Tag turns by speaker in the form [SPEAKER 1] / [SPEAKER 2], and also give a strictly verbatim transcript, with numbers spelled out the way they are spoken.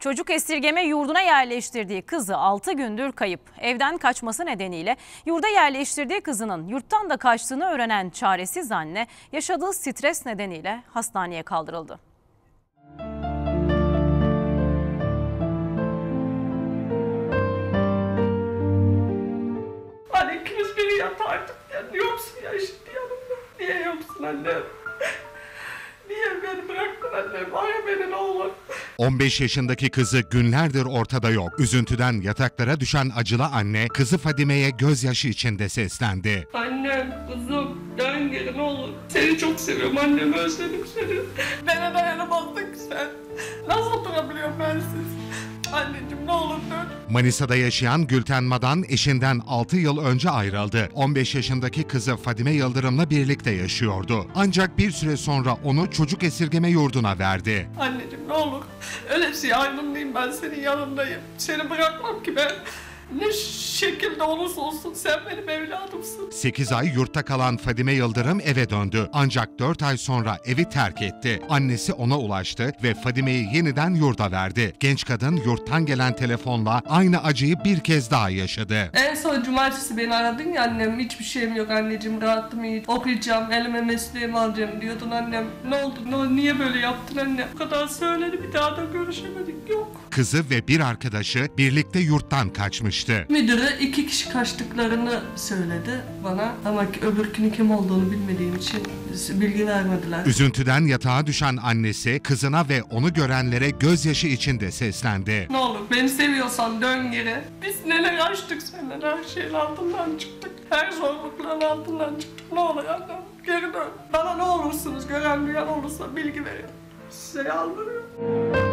[SPEAKER 1] Çocuk esirgeme yurduna yerleştirdiği kızı altı gündür kayıp. Evden kaçması nedeniyle yurda yerleştirdiği kızının yurttan da kaçtığını öğrenen çaresiz anne yaşadığı stres nedeniyle hastaneye kaldırıldı.
[SPEAKER 2] Anne ikimiz biri yatardık ya. Yoksun ya şimdi yanımda. Niye yoksun annem? Niye beni bıraktın annem? Ara beni ne olur.
[SPEAKER 3] on beş yaşındaki kızı günlerdir ortada yok. Üzüntüden yataklara düşen acılı anne kızı Fadime'ye gözyaşı içinde seslendi.
[SPEAKER 2] Annem, kızım, dön geri ne olur. Seni çok seviyorum annem, özledim seni. Bana dayanamazdın ki sen. Nasıl durabiliyorum ben siz? Anneciğim ne olur dön.
[SPEAKER 3] Manisa'da yaşayan Gülten Madan eşinden altı yıl önce ayrıldı. on beş yaşındaki kızı Fadime Yıldırım'la birlikte yaşıyordu. Ancak bir süre sonra onu çocuk esirgeme yurduna verdi.
[SPEAKER 2] Anneciğim ne olur. Öylesi ayrılmayayım, ben senin yanındayım. Seni bırakmam ki ben. Ne şekilde olursa olsun sen benim evladımsın.
[SPEAKER 3] sekiz ay yurtta kalan Fadime Yıldırım eve döndü. Ancak dört ay sonra evi terk etti. Annesi ona ulaştı ve Fadime'yi yeniden yurda verdi. Genç kadın yurttan gelen telefonla aynı acıyı bir kez daha yaşadı.
[SPEAKER 2] En son cumartesi beni aradın ya annem, hiçbir şeyim yok anneciğim, rahatım iyi. Okuyacağım, elime mesleğimi alacağım diyordun annem. Ne oldu, ne, niye böyle yaptın annem? O kadar söyledi, bir daha da görüşemedik, yok.
[SPEAKER 3] Kızı ve bir arkadaşı birlikte yurttan kaçmıştı.
[SPEAKER 2] Müdürü iki kişi kaçtıklarını söyledi bana ama öbürkünün kim olduğunu bilmediğim için bilgi vermediler.
[SPEAKER 3] Üzüntüden yatağa düşen annesi kızına ve onu görenlere gözyaşı içinde seslendi.
[SPEAKER 2] Ne olur beni seviyorsan dön geri. Biz neler açtık senden, her şeyin altından çıktık. Her zorlukların altından çıktık. Ne olur annem geri dön. Bana ne olursunuz, gören duyan olursa bilgi verin. Size yalvarıyorum.